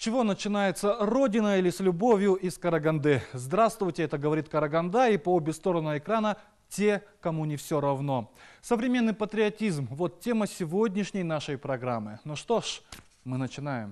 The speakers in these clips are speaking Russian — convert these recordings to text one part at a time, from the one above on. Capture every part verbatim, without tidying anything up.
чего начинается Родина или с любовью из Караганды? Здравствуйте, это говорит Караганда, и по обе стороны экрана те, кому не все равно. Современный патриотизм – вот тема сегодняшней нашей программы. Ну что ж, мы начинаем.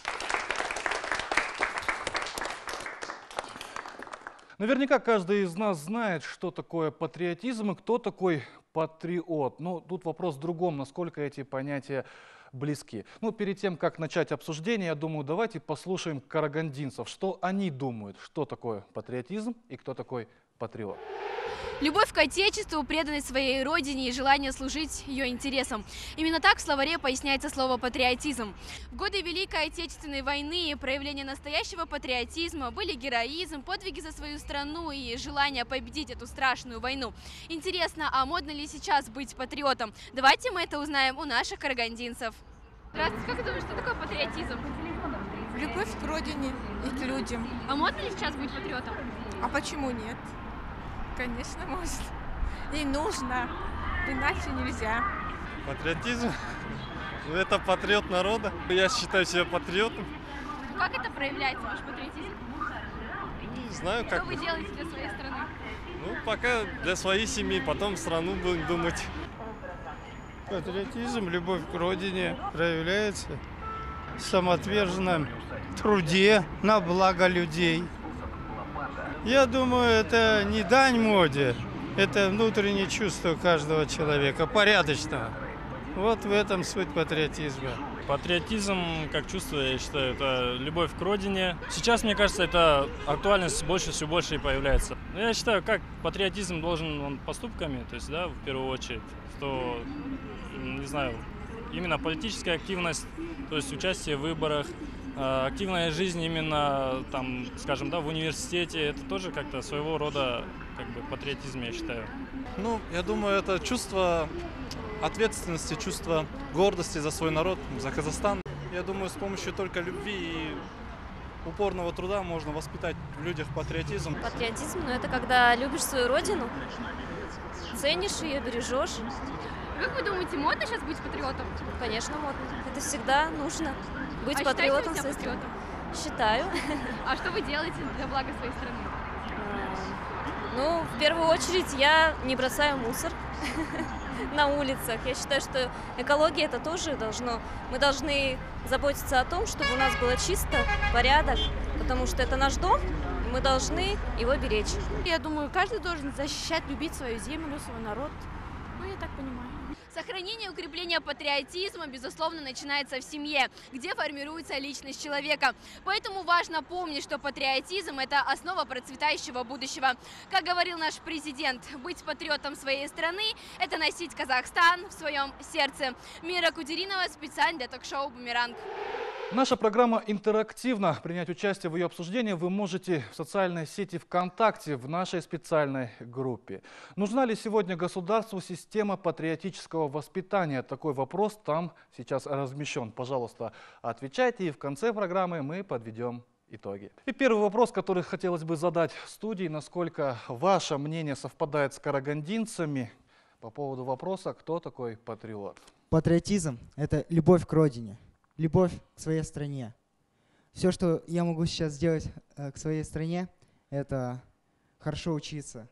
Наверняка каждый из нас знает, что такое патриотизм и кто такой патриот. Но тут вопрос в другом, насколько эти понятия близки. Ну, перед тем, как начать обсуждение, я думаю, давайте послушаем карагандинцев, что они думают, что такое патриотизм и кто такой патриот. Любовь к Отечеству, преданность своей родине и желание служить ее интересам. Именно так в словаре поясняется слово «патриотизм». В годы Великой Отечественной войны проявление настоящего патриотизма были героизм, подвиги за свою страну и желание победить эту страшную войну. Интересно, а модно ли сейчас быть патриотом? Давайте мы это узнаем у наших карагандинцев. Здравствуйте, как вы думаете, что такое патриотизм? Любовь к родине и к людям. А модно ли сейчас быть патриотом? А почему нет? Конечно, может. И нужно. Иначе нельзя. Патриотизм? Ну, это патриот народа. Я считаю себя патриотом. Как это проявляется, ваш патриотизм? Не знаю, как. Что вы делаете для своей страны? Ну, пока для своей семьи, потом страну будем думать. Патриотизм, любовь к родине проявляется в самоотверженном труде на благо людей. Я думаю, это не дань моде, это внутреннее чувство каждого человека, порядочного. Вот в этом суть патриотизма. Патриотизм, как чувство, я считаю, это любовь к родине. Сейчас, мне кажется, эта актуальность больше, все больше и появляется. Но я считаю, как патриотизм должен он поступками, то есть, да, в первую очередь, что, не знаю, именно политическая активность, то есть участие в выборах, активная жизнь именно, там, скажем, да, в университете, это тоже как-то своего рода как бы патриотизм, я считаю. Ну, я думаю, это чувство ответственности, чувство гордости за свой народ, за Казахстан. Я думаю, с помощью только любви и упорного труда можно воспитать в людях патриотизм. Патриотизм, ну, это когда любишь свою родину, ценишь ее, бережешь. Как вы думаете, модно сейчас быть патриотом? Конечно, модно. Это всегда нужно. Быть а патриотом, считаете себя патриотом? Считаю. А что вы делаете для блага своей страны? Ну, в первую очередь, я не бросаю мусор на улицах. Я считаю, что экология это тоже должно. Мы должны заботиться о том, чтобы у нас было чисто, порядок, потому что это наш дом, и мы должны его беречь. Я думаю, каждый должен защищать, любить свою землю, свой народ. Ну, я так понимаю. Сохранение и укрепление патриотизма, безусловно, начинается в семье, где формируется личность человека. Поэтому важно помнить, что патриотизм – это основа процветающего будущего. Как говорил наш президент, быть патриотом своей страны – это носить Казахстан в своем сердце. Мира Кудеринова специально для ток-шоу «Бумеранг». Наша программа интерактивна. Принять участие в ее обсуждении вы можете в социальной сети ВКонтакте в нашей специальной группе. Нужна ли сегодня государству система патриотического воспитания? Такой вопрос там сейчас размещен. Пожалуйста, отвечайте, и в конце программы мы подведем итоги. И первый вопрос, который хотелось бы задать в студии, насколько ваше мнение совпадает с карагандинцами по поводу вопроса, кто такой патриот? Патриотизм – это любовь к родине. Любовь к своей стране. Все, что я могу сейчас сделать э, к своей стране, это хорошо учиться.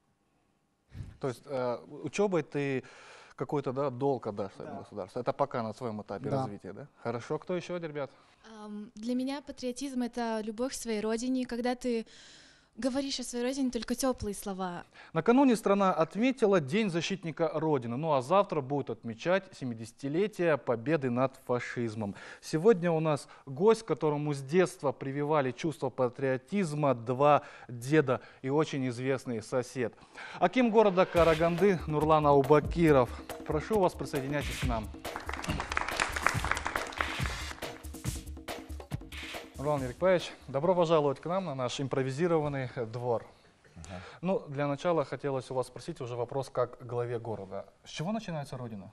То есть э, учебой ты какой-то, да, долг отдашь своему государству. Это пока на своем этапе Да. развития, да? Хорошо. Кто еще, ребят? Для меня патриотизм – это любовь к своей родине, когда ты говоришь о своей родине только теплые слова. Накануне страна отметила День защитника Родины. Ну а завтра будет отмечать семидесятилетие победы над фашизмом. Сегодня у нас гость, которому с детства прививали чувство патриотизма два деда и очень известный сосед. Аким города Караганды Нурлан Аубакиров. Прошу вас, присоединяйтесь к нам. Нурлан Ерикбаевич, добро пожаловать к нам на наш импровизированный двор. Ага. Ну, для начала хотелось у вас спросить уже вопрос как главе города. С чего начинается Родина?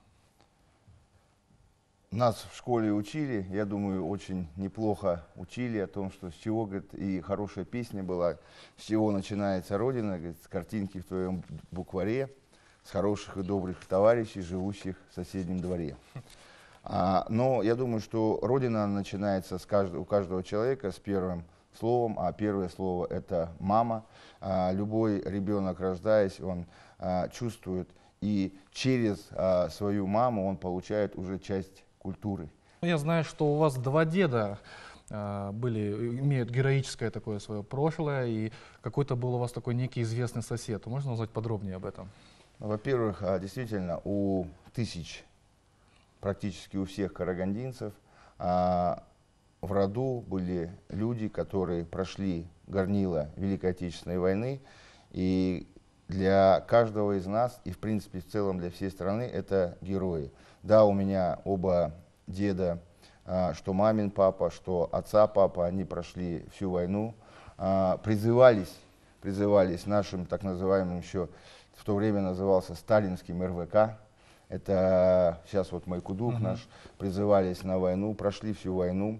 Нас в школе учили, я думаю, очень неплохо учили о том, что с чего, говорит, и хорошая песня была, с чего начинается Родина, говорит, с картинки в твоем букваре, с хороших и добрых товарищей, живущих в соседнем дворе. А, но я думаю, что Родина начинается с каждого, у каждого человека с первым словом, а первое слово — это мама. А, любой ребенок, рождаясь, он а, чувствует, и через а, свою маму он получает уже часть культуры. Я знаю, что у вас два деда а, были, имеют героическое такое свое прошлое, и какой-то был у вас такой некий известный сосед. Можно узнать подробнее об этом? Во-первых, а, действительно, у тысяч, практически у всех карагандинцев, а, в роду были люди, которые прошли горнило Великой Отечественной войны, и для каждого из нас, и в принципе в целом для всей страны, это герои. Да, у меня оба деда, а, что мамин папа, что отца папа, они прошли всю войну, а, призывались, призывались нашим так называемым, еще в то время назывался сталинским эр вэ ка, это сейчас вот Майкудук угу. наш, призывались на войну, прошли всю войну.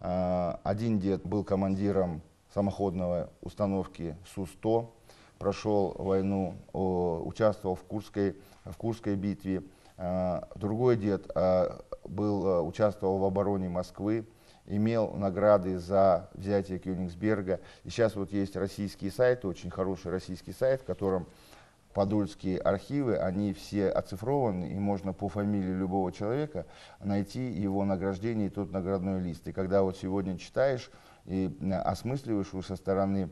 А, один дед был командиром самоходной установки Су сто, прошел войну, о, участвовал в Курской, в Курской битве. А, другой дед а, был, участвовал в обороне Москвы, имел награды за взятие Кёнигсберга. И сейчас вот есть российский сайт, очень хороший российский сайт, в котором подольские архивы, они все оцифрованы, и можно по фамилии любого человека найти его награждение и тот наградной лист. И когда вот сегодня читаешь и осмысливаешь уже со стороны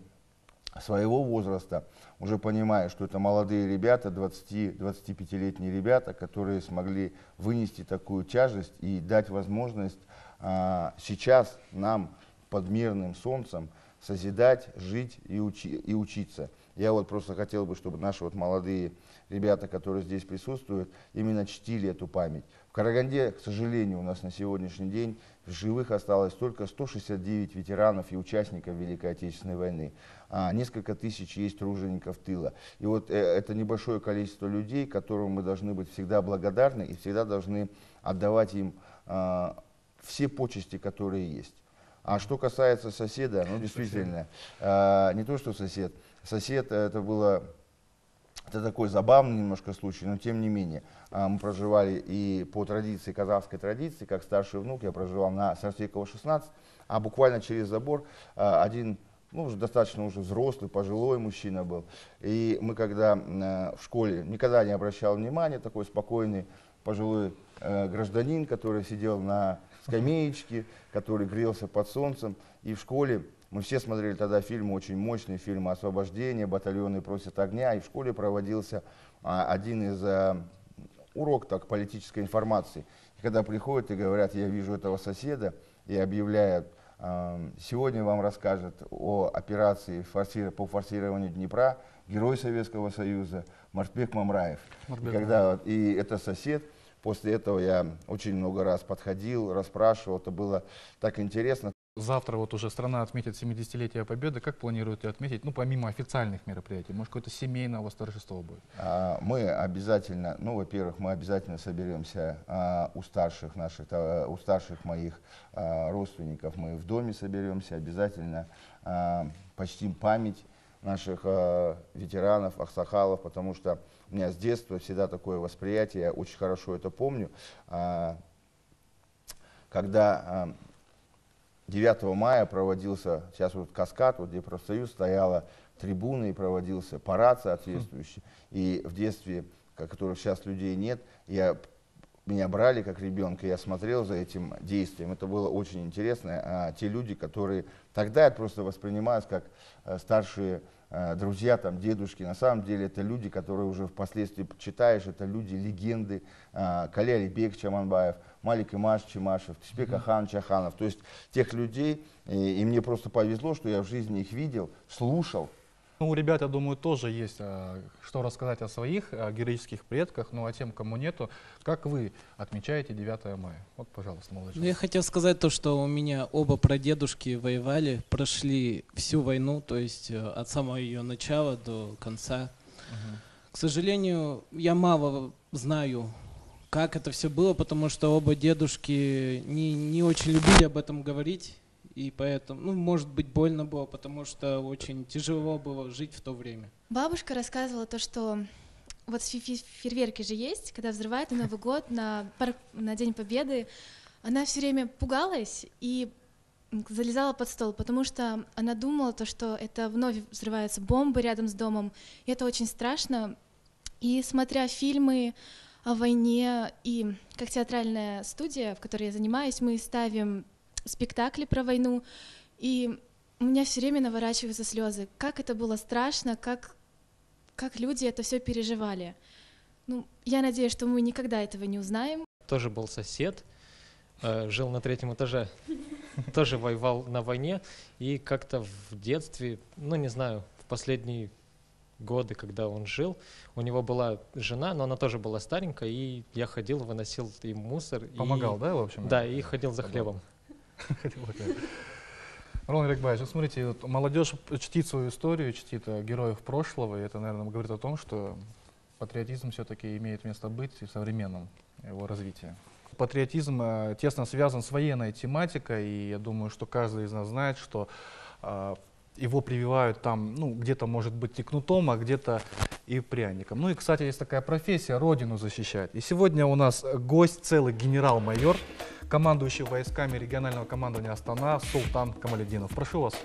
своего возраста, уже понимаешь, что это молодые ребята, двадцати-двадцатипятилетние ребята, которые смогли вынести такую тяжесть и дать возможность а, сейчас нам под мирным солнцем созидать, жить и, учи, и учиться. Я вот просто хотел бы, чтобы наши вот молодые ребята, которые здесь присутствуют, именно чтили эту память. В Караганде, к сожалению, у нас на сегодняшний день в живых осталось только сто шестьдесят девять ветеранов и участников Великой Отечественной войны. А несколько тысяч есть тружеников тыла. И вот э, это небольшое количество людей, которым мы должны быть всегда благодарны и всегда должны отдавать им э, все почести, которые есть. А что касается соседа, ну действительно, э, не то что сосед, сосед это было, это такой забавный немножко случай, но тем не менее, э, мы проживали и по традиции, казахской традиции, как старший внук, я проживал на Сарсекова шестнадцать, а буквально через забор э, один, ну уже достаточно уже взрослый, пожилой мужчина был. И мы когда э, в школе никогда не обращал внимания, такой спокойный пожилой э, гражданин, который сидел на скамеечке, который грелся под солнцем. И в школе мы все смотрели тогда фильмы, очень мощные фильмы «Освобождение», «Батальоны просят огня». И в школе проводился а, один из а, урок так, политической информации. И когда приходят и говорят, я вижу этого соседа, и объявляют, а, сегодня вам расскажет о операции форсир, по форсированию Днепра герой Советского Союза Мартбек Мамраев. И, когда, и это сосед. После этого я очень много раз подходил, расспрашивал, это было так интересно. Завтра вот уже страна отметит семидесятилетие Победы. Как планируете отметить, ну помимо официальных мероприятий, может какое-то семейное у вас торжество будет? А, мы обязательно, ну во-первых, мы обязательно соберемся а, у старших наших, а, у старших моих а, родственников, мы в доме соберемся, обязательно а, почтим память наших э, ветеранов, аксакалов, потому что у меня с детства всегда такое восприятие, я очень хорошо это помню, э, когда э, девятого мая проводился, сейчас вот каскад, вот где профсоюз, стояла трибуна и проводился парад соответствующий, и в детстве, которых сейчас людей нет, я, меня брали как ребенка, я смотрел за этим действием, это было очень интересно, а те люди, которые тогда это просто воспринимались как э, старшие э, друзья, там, дедушки. На самом деле это люди, которые уже впоследствии читаешь, это люди, легенды. Э, Кали Алибек Чаманбаев, Малик Имаш Чимашев, Тишбек Ахан Чаханов. То есть тех людей, и, и мне просто повезло, что я в жизни их видел, слушал. Ну, у ребят, я думаю, тоже есть а, что рассказать о своих а, героических предках, ну а тем, кому нету, как вы отмечаете девятое мая? Вот, пожалуйста, молодежь. Ну, я хотел сказать то, что у меня оба прадедушки воевали, прошли всю войну, то есть от самого ее начала до конца. Угу. К сожалению, я мало знаю, как это все было, потому что оба дедушки не, не очень любили об этом говорить. И поэтому, ну, может быть, больно было, потому что очень тяжело было жить в то время. Бабушка рассказывала то, что вот фи- фи- фейерверки же есть, когда взрывают на Новый год, на, пар- на День Победы, она все время пугалась и залезала под стол, потому что она думала, то, что это вновь взрываются бомбы рядом с домом, и это очень страшно. И смотря фильмы о войне, и как театральная студия, в которой я занимаюсь, мы ставим спектакли про войну, и у меня все время наворачиваются слезы. Как это было страшно, как, как люди это все переживали. Ну, я надеюсь, что мы никогда этого не узнаем. Тоже был сосед, э, жил на третьем этаже, тоже воевал на войне, и как-то в детстве, ну не знаю, в последние годы, когда он жил, у него была жена, но она тоже была старенькая, и я ходил, выносил им мусор. Помогал, и, да, в общем? Да, и ходил за хлебом. Ролан Ирекбаевич, вот смотрите, вот молодежь чтит свою историю, чтит э, героев прошлого, и это, наверное, говорит о том, что патриотизм все-таки имеет место быть и в современном его развитии. Патриотизм э, тесно связан с военной тематикой, и я думаю, что каждый из нас знает, что э, его прививают там, ну, где-то, может быть, и кнутом, а где-то и пряником. Ну и, кстати, есть такая профессия — родину защищать. И сегодня у нас гость, целый генерал-майор, командующий войсками регионального командования Астана Султан Камалетдинов. Прошу вас.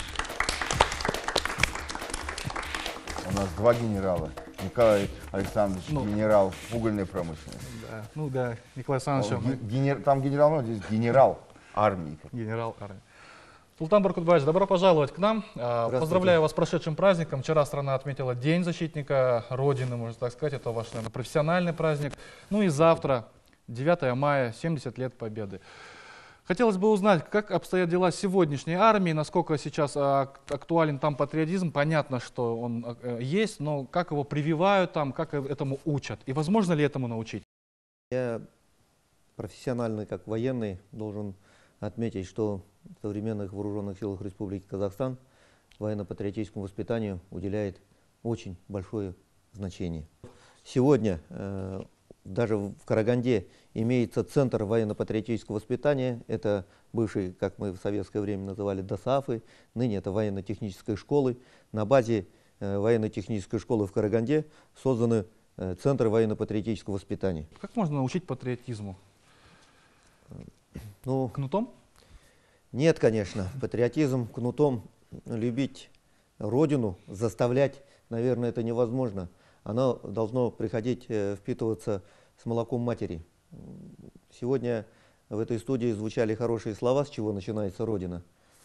У нас два генерала. Николай Александрович, ну, генерал в угольной промышленности. Да, ну да, Николай Александрович. Ген, генер, там генерал, но здесь генерал армии. Генерал армии. Султан Баркутбаевич, добро пожаловать к нам. Поздравляю вас с прошедшим праздником. Вчера страна отметила День защитника Родины, можно так сказать. Это ваш, наверное, профессиональный праздник. Ну и завтра, девятое мая, семьдесят лет Победы. Хотелось бы узнать, как обстоят дела сегодняшней армии, насколько сейчас актуален там патриотизм. Понятно, что он есть, но как его прививают там, как этому учат? И возможно ли этому научить? Я профессиональный, как военный, должен отметить, что в современных вооруженных силах Республики Казахстан военно-патриотическому воспитанию уделяет очень большое значение. Сегодня э, даже в Караганде имеется Центр военно-патриотического воспитания. Это бывший, как мы в советское время называли, ДОСААФы, ныне это военно-техническая школа. На базе э, военно-технической школы в Караганде созданы э, Центры военно-патриотического воспитания. Как можно научить патриотизму? Ну, кнутом? Нет, конечно. Патриотизм кнутом, любить Родину, заставлять, наверное, это невозможно. Оно должно приходить, э, впитываться с молоком матери. Сегодня в этой студии звучали хорошие слова, с чего начинается Родина.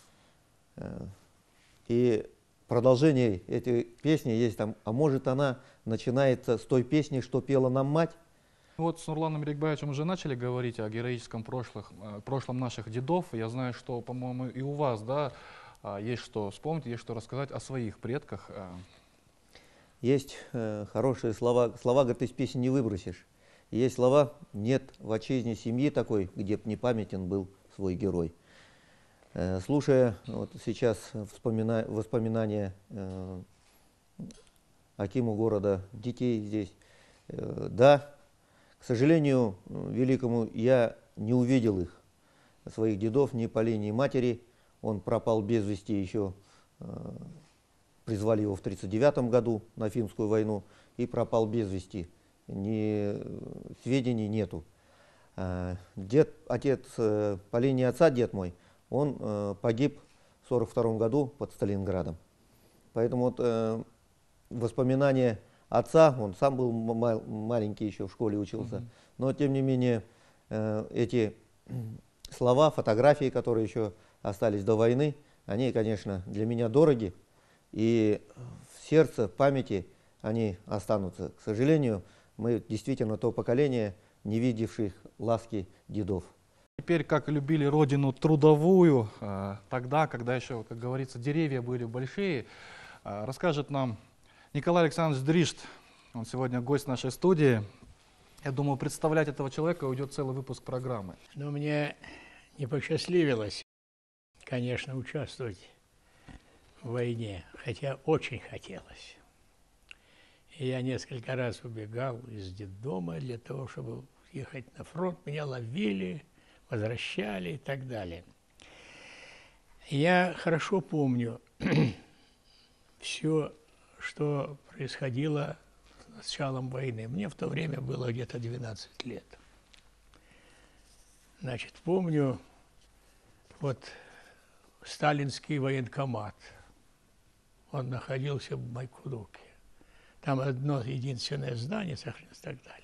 И продолжение этой песни есть там, а может она начинается с той песни, что пела нам мать. Вот с Нурланом Ирекбаевичем уже начали говорить о героическом прошлых, прошлом наших дедов. Я знаю, что, по-моему, и у вас, да, есть что вспомнить, есть что рассказать о своих предках. Есть э, хорошие слова. Слова, говорит, из песни не выбросишь. Есть слова: нет в отчизне семьи такой, где б не памятен был свой герой. Э, слушая вот сейчас вспомина, воспоминания э, акиму города, детей здесь, э, да, к сожалению, великому, я не увидел их, своих дедов, ни по линии матери. Он пропал без вести еще, э, призвали его в тридцать девятом году на Финскую войну и пропал без вести. Ни сведений нету. Э, дед, отец, э, по линии отца, дед мой, он э, погиб в сорок втором году под Сталинградом. Поэтому вот, э, воспоминания отца, он сам был маленький, еще в школе учился, mm-hmm. но тем не менее э, эти слова, фотографии, которые еще остались до войны, они, конечно, для меня дороги, и в сердце, в памяти они останутся. К сожалению, мы действительно то поколение, не видевших ласки дедов. Теперь, как любили родину трудовую, э, тогда, когда еще, как говорится, деревья были большие, э, расскажет нам Николай Александрович Дришт. Он сегодня гость нашей студии. Я думаю, представлять этого человека уйдет целый выпуск программы. Но мне не посчастливилось, конечно, участвовать в войне, хотя очень хотелось. И я несколько раз убегал из детдома для того, чтобы ехать на фронт. Меня ловили, возвращали и так далее. Я хорошо помню все, что происходило началом войны. Мне в то время было где-то двенадцать лет. Значит, помню, вот сталинский военкомат, он находился в Майкудуке. Там одно единственное здание сохранилось и так далее.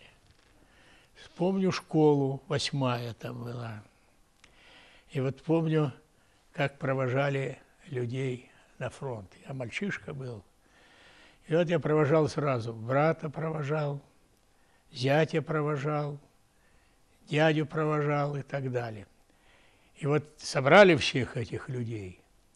Помню школу, восьмая там была. И вот помню, как провожали людей на фронт. Я мальчишка был. И вот я провожал сразу. Брата провожал, зятя провожал, дядю провожал и так далее. И вот собрали всех этих людей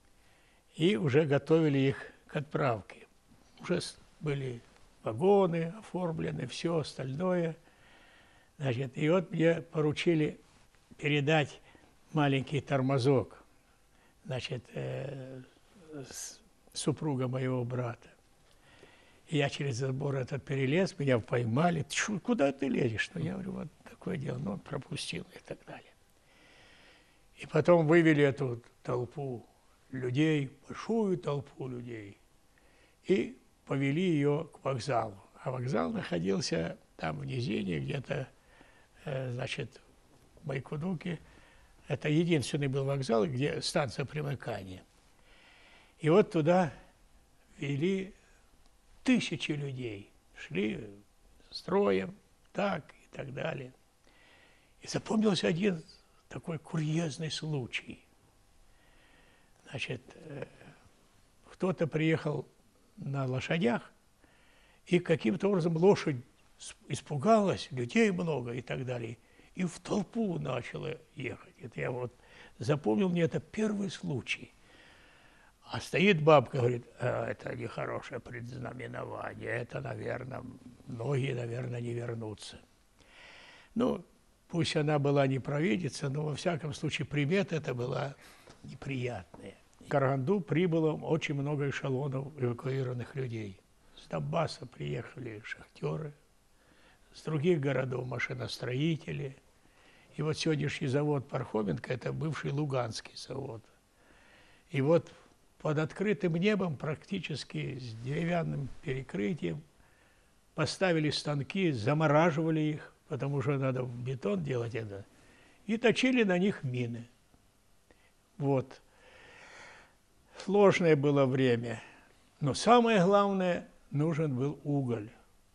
и уже готовили их к отправке. Уже были вагоны оформлены, все остальное. Значит, и вот мне поручили передать маленький тормозок, значит, э, супруга моего брата. И я через забор этот перелез, меня поймали. Куда ты лезешь? Ну, я говорю, вот такое дело. Ну, он пропустил и так далее. И потом вывели эту толпу людей, большую толпу людей, и повели ее к вокзалу. А вокзал находился там в низине, где-то, э, значит, в Майкудуке. Это единственный был вокзал, где станция примыкания. И вот туда вели тысячи людей. Шли строем, так и так далее. И запомнился один такой курьезный случай. Значит, э, кто-то приехал на лошадях, и каким-то образом лошадь испугалась, людей много и так далее, и в толпу начала ехать. Это я вот запомнил, мне это первый случай. А стоит бабка, говорит, а, это нехорошее предзнаменование, это, наверное, многие, наверное, не вернутся. Ну, пусть она была не провидица, но во всяком случае примета это была неприятная. В Караганду прибыло очень много эшелонов эвакуированных людей. С Донбасса приехали шахтеры, с других городов машиностроители. И вот сегодняшний завод Пархоменко – это бывший Луганский завод. И вот под открытым небом, практически с деревянным перекрытием, поставили станки, замораживали их, потому что надо в бетон делать это, и точили на них мины. Вот. Сложное было время, но самое главное, нужен был уголь.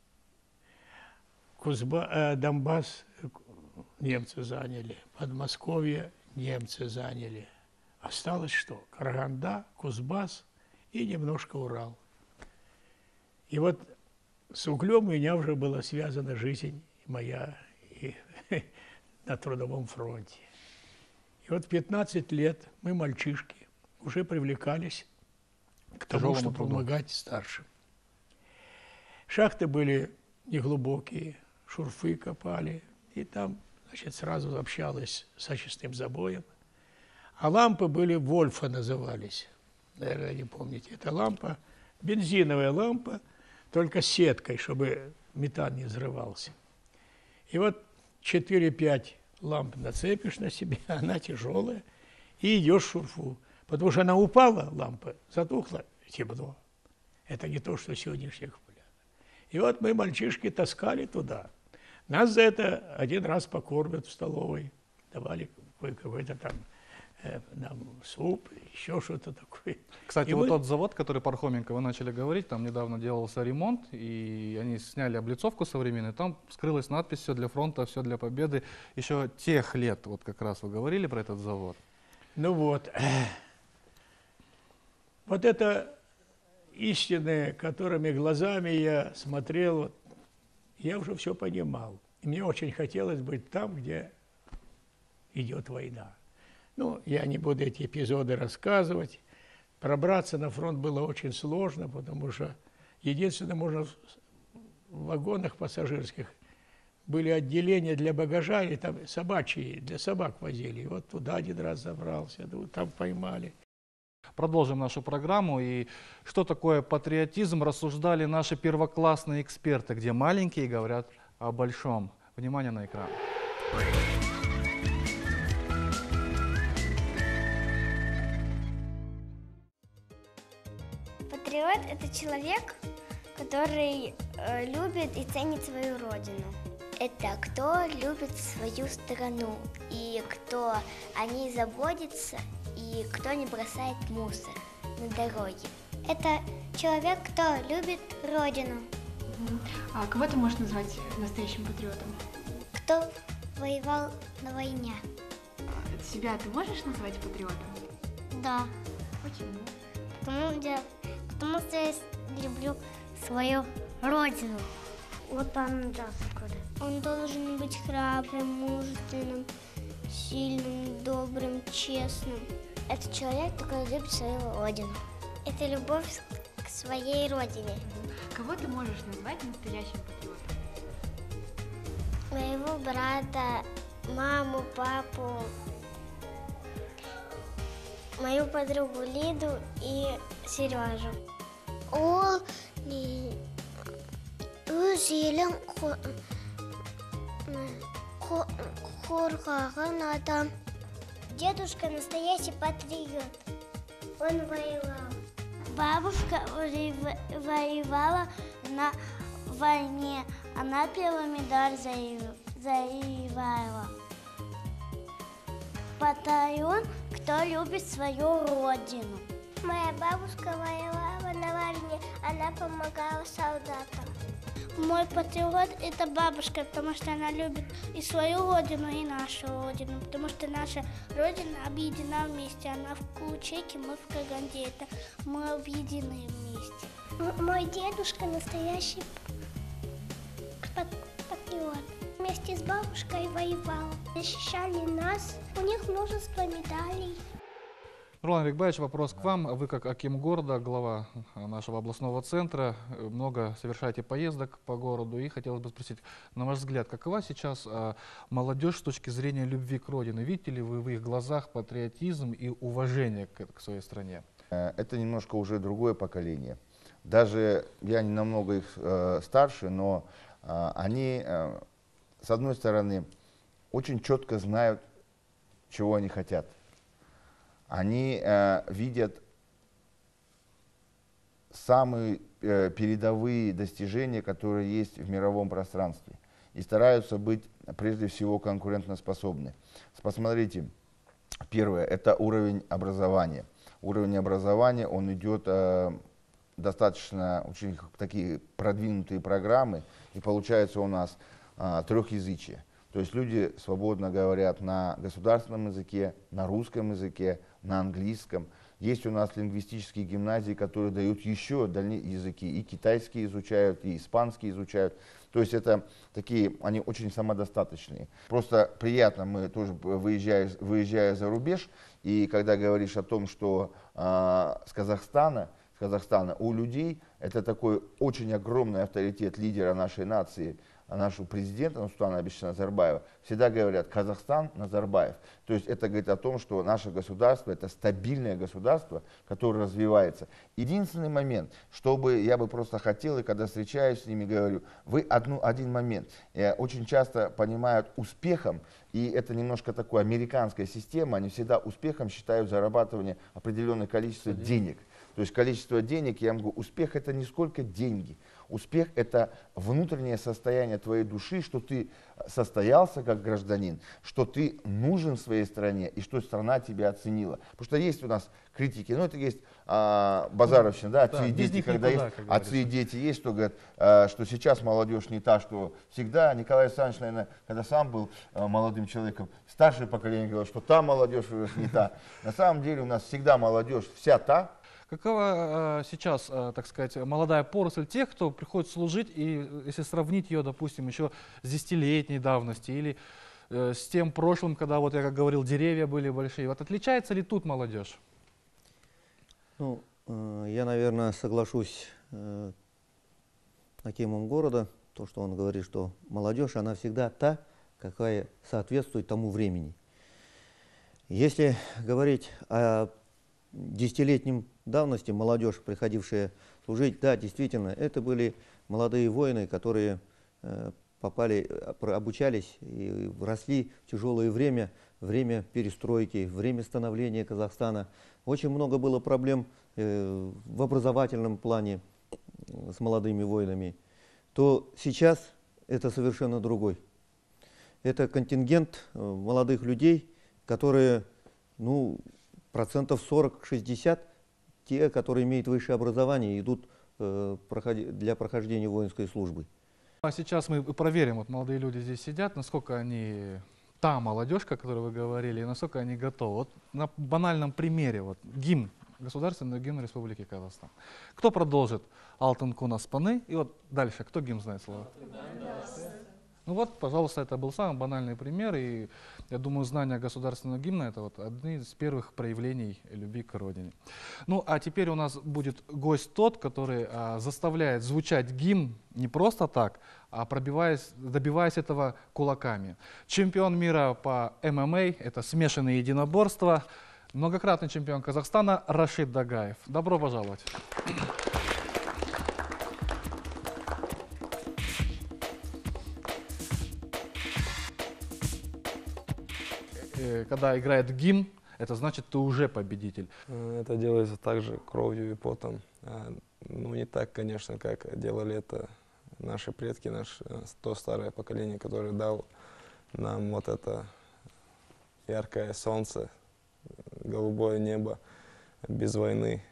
Кузба, э, Донбасс немцы заняли, Подмосковье немцы заняли. Осталось что? Караганда, Кузбасс и немножко Урал. И вот с углем у меня уже была связана жизнь моя и, на трудовом фронте. И вот в пятнадцать лет мы, мальчишки, уже привлекались к тому, чтобы помогать старшим. Шахты были неглубокие, шурфы копали, и там, значит, сразу общалась с очистным забоем. А лампы были Вольфа назывались, наверное, не помните. Это лампа, бензиновая лампа, только с сеткой, чтобы метан не взрывался. И вот четыре-пять ламп нацепишь на себя, она тяжелая, и идешь в шурфу. Потому что она упала, лампа, затухла, темно. Это не то, что сегодняшних пулях. И вот мы, мальчишки, таскали туда. Нас за это один раз покормят в столовой. Давали какой-то там э, нам суп, еще что-то такое. Кстати, и вот мы... тот завод, который Пархоменко, вы начали говорить, там недавно делался ремонт, и они сняли облицовку современную, там скрылась надпись «Все для фронта, все для победы». Еще тех лет, вот как раз вы говорили про этот завод. Ну вот. Вот это истины, которыми глазами я смотрел, я уже все понимал. И мне очень хотелось быть там, где идет война. Ну, я не буду эти эпизоды рассказывать. Пробраться на фронт было очень сложно, потому что единственное, можно в вагонах пассажирских были отделения для багажа, и там собачьи, для собак возили. И вот туда один раз забрался, там поймали. Продолжим нашу программу. И что такое патриотизм, рассуждали наши первоклассные эксперты, где маленькие говорят о большом. Внимание на экран. Патриот – это человек, который э, любит и ценит свою родину. Это кто любит свою страну, и кто о ней заботится, и кто не бросает мусор на дороге. Это человек, кто любит родину. А кого ты можешь назвать настоящим патриотом? Кто воевал на войне. Себя ты можешь назвать патриотом? Да. Почему? Потому, я, потому что я люблю свою родину. Вот он, да, он должен быть храбрым, мужественным, сильным, добрым, честным. Это человек, который любит свою родину. Это любовь к своей родине. Кого ты можешь назвать настоящим патриотом? Моего брата, маму, папу, мою подругу Лиду и Сережу. Ол өз елін қорғаған адам. Дедушка настоящий патриот. Он воевал. Бабушка воевала на войне. Она первую медаль завоевала. Патриот, кто любит свою родину. Моя бабушка воевала на войне, она помогала солдатам. Мой патриот – это бабушка, потому что она любит и свою родину, и нашу родину, потому что наша родина объединена вместе. Она в Ячейке, мы в Караганде, это мы объединены вместе. Мой дедушка настоящий патриот. Вместе с бабушкой воевал, защищали нас, у них множество медалей. Ролан Рикбаевич, вопрос к вам. Вы как аким города, глава нашего областного центра, много совершаете поездок по городу. И хотелось бы спросить, на ваш взгляд, какова сейчас а, молодежь с точки зрения любви к родине? Видите ли вы в их глазах патриотизм и уважение к, к своей стране? Это немножко уже другое поколение. Даже я не намного их э, старше, но э, они, э, с одной стороны, очень четко знают, чего они хотят. Они э, видят самые э, передовые достижения, которые есть в мировом пространстве, и стараются быть прежде всего конкурентоспособны. Посмотрите, первое – это уровень образования. Уровень образования, он идет э, достаточно, очень такие продвинутые программы, и получается у нас э, трехязычие. То есть люди свободно говорят на государственном языке, на русском языке, на английском. Есть у нас лингвистические гимназии, которые дают еще дальние языки. И китайский изучают, и испанский изучают. То есть это такие, они очень самодостаточные. Просто приятно, мы тоже выезжая, выезжая за рубеж, и когда говоришь о том, что э, с Казахстана, с Казахстана у людей это такой очень огромный авторитет лидера нашей нации, нашего президента Нурсултана Абишевича Назарбаева, всегда говорят «Казахстан, Назарбаев». То есть это говорит о том, что наше государство – это стабильное государство, которое развивается. Единственный момент, чтобы я бы просто хотел, и когда встречаюсь с ними, говорю, вы одну, один момент. Я очень часто понимают успехом, и это немножко такая американская система, они всегда успехом считают зарабатывание определенное количество денег. То есть количество денег, я могу, успех это не сколько деньги. Успех это внутреннее состояние твоей души, что ты состоялся как гражданин, что ты нужен своей стране и что страна тебя оценила. Потому что есть у нас критики, ну это есть а, базаровщина, да, отцы да, и дети, когда никуда, есть, отцы и дети есть, что говорят, а, что сейчас молодежь не та, что всегда. Николай Александрович, наверное, когда сам был а, молодым человеком, старшее поколение говорило, что та молодежь не та. На самом деле у нас всегда молодежь вся та. Какова э, сейчас, э, так сказать, молодая поросль тех, кто приходит служить, и если сравнить ее, допустим, еще с десятилетней давности или э, с тем прошлым, когда, вот я как говорил, деревья были большие, вот отличается ли тут молодежь? Ну, э, я, наверное, соглашусь э, с акимом города, то, что он говорит, что молодежь, она всегда та, какая соответствует тому времени. Если говорить о десятилетнем давности молодежь, приходившая служить, да, действительно, это были молодые воины, которые э, попали, обучались и росли в тяжелое время, время перестройки, время становления Казахстана. Очень много было проблем э, в образовательном плане. с молодыми воинами, то сейчас это совершенно другой. Это контингент молодых людей, которые, ну, процентов сорок-шестьдесят, те, которые имеют высшее образование, идут э, для прохождения воинской службы. А сейчас мы проверим, вот молодые люди здесь сидят, насколько они, та молодежка, о которой вы говорили, и насколько они готовы. Вот на банальном примере, вот гимн, государственный гимн Республики Казахстан. Кто продолжит? Алтын кун аспаны. И вот дальше, кто гимн знает слово? Ну вот, пожалуйста, это был самый банальный пример, и я думаю, знание государственного гимна — это вот одни из первых проявлений любви к родине. Ну, а теперь у нас будет гость тот, который а, заставляет звучать гимн не просто так, а пробиваясь, добиваясь этого кулаками. Чемпион мира по эм эм а, это смешанные единоборства, многократный чемпион Казахстана Рашид Дагаев. Добро пожаловать. Когда играет гимн, это значит, ты уже победитель. Это делается также кровью и потом. Ну, не так, конечно, как делали это наши предки, наше, то старое поколение, которое дал нам вот это яркое солнце, голубое небо, без войны.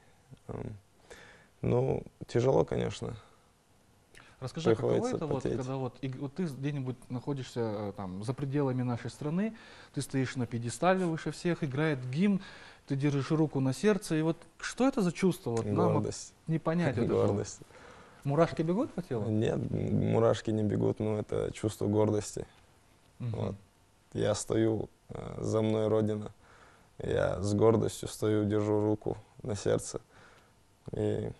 Ну, тяжело, конечно. Расскажи, каково это, вот, когда вот, и, вот ты где-нибудь находишься там, за пределами нашей страны, ты стоишь на пьедестале выше всех, играет гимн, ты держишь руку на сердце, и вот что это за чувство? Вот, гордость. Нам не понять это. Гордость. Мурашки бегут по телу? Нет, мурашки не бегут, но это чувство гордости. Угу. Вот. Я стою, за мной Родина, я с гордостью стою, держу руку на сердце и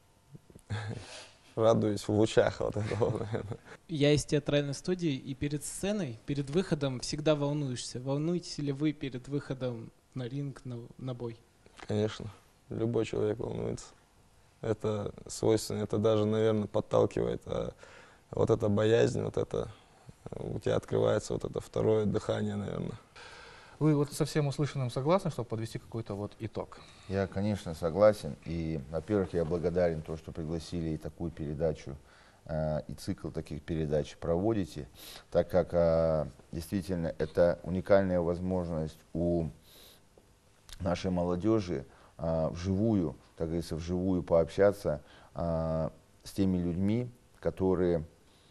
радуюсь в лучах вот этого, наверное. Я из театральной студии, и перед сценой, перед выходом всегда волнуешься. Волнуетесь ли вы перед выходом на ринг, на, на бой? Конечно, любой человек волнуется. Это свойственно, это даже, наверное, подталкивает. А вот эта боязнь, вот это, у тебя открывается вот это второе дыхание, наверное. Вы вот со всем услышанным согласны, чтобы подвести какой-то вот итог? Я, конечно, согласен. И, во-первых, я благодарен то, что пригласили и такую передачу, э, и цикл таких передач проводите, так как э, действительно это уникальная возможность у нашей молодежи э, вживую, так говорится, вживую пообщаться э, с теми людьми, которые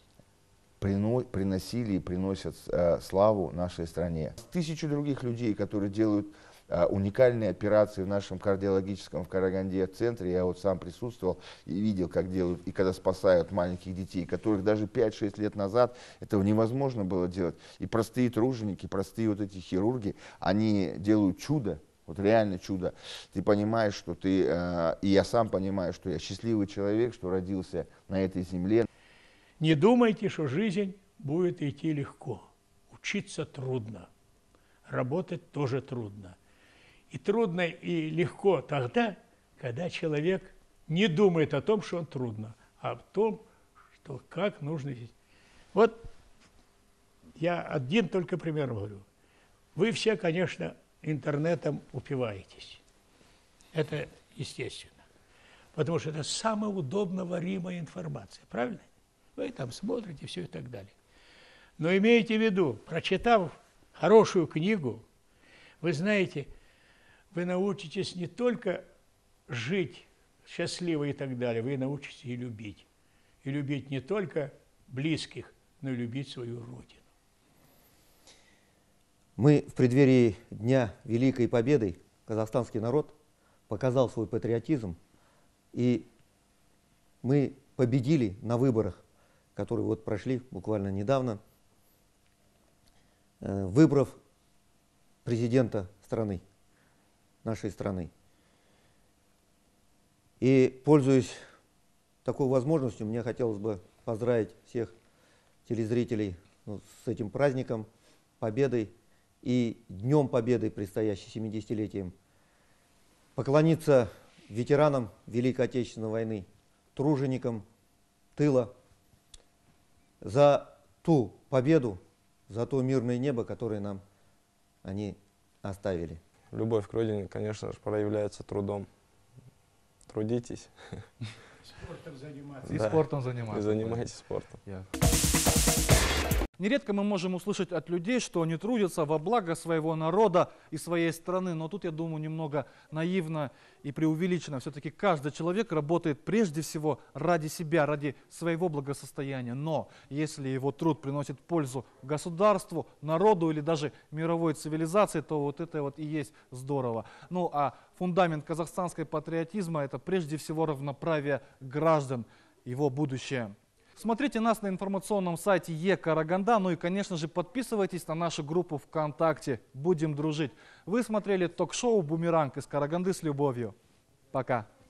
приносили и приносят э, славу нашей стране. Тысячи других людей, которые делают э, уникальные операции в нашем кардиологическом в Караганде центре. Я вот сам присутствовал и видел, как делают, и когда спасают маленьких детей, которых даже пять-шесть лет назад этого невозможно было делать. И простые труженики, простые вот эти хирурги, они делают чудо. Вот реально чудо. Ты понимаешь, что ты, э, и я сам понимаю, что я счастливый человек, что родился на этой земле. Не думайте, что жизнь будет идти легко. Учиться трудно, работать тоже трудно. И трудно и легко тогда, когда человек не думает о том, что он трудно, а о том, что как нужно жить. Вот я один только пример говорю. Вы все, конечно, интернетом упиваетесь. Это естественно. Потому что это самая удобно варимая информация. Правильно? Вы там смотрите, все и так далее. Но имейте в виду, прочитав хорошую книгу, вы знаете, вы научитесь не только жить счастливо и так далее, вы научитесь и любить. И любить не только близких, но и любить свою родину. Мы в преддверии Дня Великой Победы, казахстанский народ показал свой патриотизм, и мы победили на выборах, которые вот прошли буквально недавно, э, выбрав президента страны, нашей страны. И, пользуясь такой возможностью, мне хотелось бы поздравить всех телезрителей ну, с этим праздником, победой и Днем Победы, предстоящим семидесятилетием, поклониться ветеранам Великой Отечественной войны, труженикам тыла, за ту победу, за то мирное небо, которое нам они оставили. Любовь к родине, конечно же, проявляется трудом. Трудитесь, Спортом заниматься. И Да, спортом заниматься. И занимайтесь спортом. Я. Нередко мы можем услышать от людей, что они трудятся во благо своего народа и своей страны, но тут, я думаю, немного наивно и преувеличено. Все-таки каждый человек работает прежде всего ради себя, ради своего благосостояния. Но если его труд приносит пользу государству, народу или даже мировой цивилизации, то вот это вот и есть здорово. Ну а фундамент казахстанской патриотизма – это прежде всего равноправие граждан, его будущее. Смотрите нас на информационном сайте Е-Караганда, ну и, конечно же, подписывайтесь на нашу группу ВКонтакте. Будем дружить. Вы смотрели ток-шоу «Бумеранг» из Караганды с любовью. Пока.